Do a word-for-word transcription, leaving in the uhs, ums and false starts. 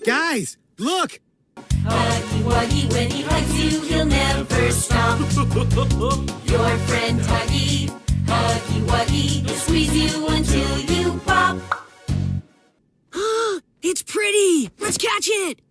Guys, look! Huggy Wuggy, when he hugs you, he'll never stop. Your friend Huggy, Huggy Wuggy, he'll squeeze you until you pop. It's pretty! Let's catch it!